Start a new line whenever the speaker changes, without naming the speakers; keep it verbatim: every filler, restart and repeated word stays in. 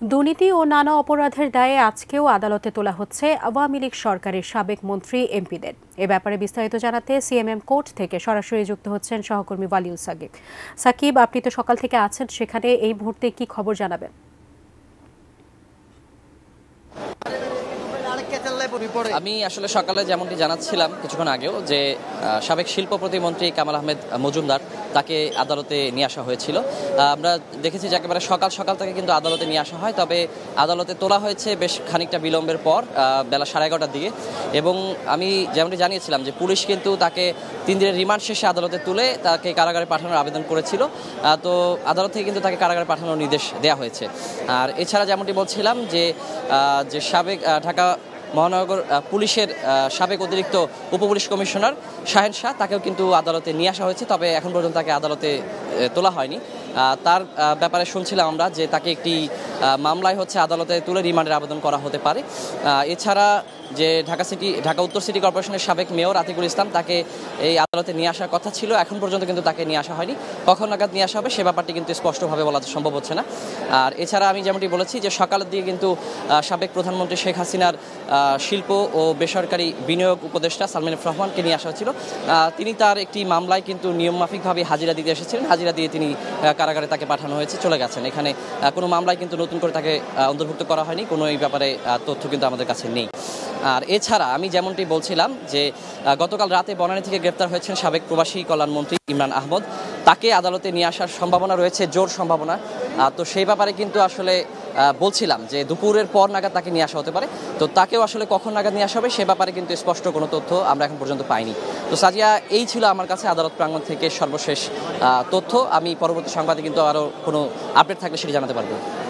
দুর্নীতি ও নানা অপরাধের দায়ে আজকেও আদালতে তোলা হচ্ছে আওয়ামী লীগ সরকারের সাবেক মন্ত্রী এমপিদের। এ ব্যাপারে বিস্তারিত জানাতে সিএমএম কোর্ট থেকে সরাসরি যুক্ত হচ্ছেন সহকর্মী ওয়ালিউল সাকিব। সাকিব, আপনি তো সকাল থেকে আছেন সেখানে, এই মুহূর্তে কি খবর জানাবেন?
আমি আসলে সকালে যেমনটি জানাচ্ছিলাম কিছুক্ষণ আগেও যে সাবেক শিল্প প্রতিমন্ত্রী কামাল আহমেদ মজুমদার তাকে আদালতে নিয়ে আসা হয়েছিল। আমরা দেখেছি যে একেবারে সকাল সকাল থেকে কিন্তু আদালতে নিয়ে আসা হয়, তবে আদালতে তোলা হয়েছে বেশ খানিকটা বিলম্বের পর বেলা সাড়ে এগারোটার দিকে। এবং আমি যেমনটি জানিয়েছিলাম যে পুলিশ কিন্তু তাকে তিন দিনের রিমান্ড শেষে আদালতে তুলে তাকে কারাগারে পাঠানোর আবেদন করেছিল। তো আদালত থেকে কিন্তু তাকে কারাগারে পাঠানোর নির্দেশ দেওয়া হয়েছে। আর এছাড়া যেমনটি বলছিলাম যে যে সাবেক ঢাকা মহানগর পুলিশের সাবেক অতিরিক্ত উপপুলিশ কমিশনার শাহেন শাহ তাকেও কিন্তু আদালতে নিয়ে আসা হয়েছে, তবে এখন পর্যন্ত তাকে আদালতে তোলা হয়নি। তার ব্যাপারে শুনছিলাম আমরা যে তাকে একটি মামলায় হচ্ছে আদালতে তুলে রিমান্ডের আবেদন করা হতে পারে। এছাড়া যে ঢাকা সিটি ঢাকা উত্তর সিটি কর্পোরেশনের সাবেক মেয়র আতিকুল ইসলাম তাকে এই আদালতে নিয়ে আসার কথা ছিল, এখন পর্যন্ত কিন্তু তাকে নিয়ে আসা হয়নি। কখন নাগাদ নিয়ে আসা হবে সে ব্যাপারটি কিন্তু স্পষ্টভাবে বলা সম্ভব হচ্ছে না। আর এছাড়া আমি যেমনটি বলেছি যে সকালের দিকে কিন্তু সাবেক প্রধানমন্ত্রী শেখ হাসিনার শিল্প ও বেসরকারি বিনিয়োগ উপদেষ্টা সালমান এফ রহমানকে নিয়ে আসা হয়েছিল। তিনি তার একটি মামলায় কিন্তু নিয়মমাফিকভাবে হাজিরা দিতে এসেছিলেন, হাজিরা দিয়ে তিনি কারাগারে তাকে পাঠানো হয়েছে, চলে গেছেন। এখানে কোনো মামলায় কিন্তু নতুন করে তাকে অন্তর্ভুক্ত করা হয়নি, কোনো এই ব্যাপারে তথ্য কিন্তু আমাদের কাছে নেই। আর এছাড়া আমি যেমনটি বলছিলাম যে গতকাল রাতে বনানী থেকে গ্রেপ্তার হয়েছেন সাবেক প্রবাসী কল্যাণমন্ত্রী ইমরান আহমদ, তাকে আদালতে নিয়ে আসার সম্ভাবনা রয়েছে, জোর সম্ভাবনা। তো সেই ব্যাপারে কিন্তু আসলে বলছিলাম যে দুপুরের পর নাগাদ তাকে নিয়ে আসা হতে পারে। তো তাকেও আসলে কখন নাগাদ নিয়ে আসা হবে সে ব্যাপারে কিন্তু স্পষ্ট কোনো তথ্য আমরা এখন পর্যন্ত পাইনি। তো সাজিয়া, এই ছিল আমার কাছে আদালত প্রাঙ্গণ থেকে সর্বশেষ তথ্য। আমি পরবর্তী সংবাদে কিন্তু আরও কোনো আপডেট থাকলে সেটি জানাতে পারবো।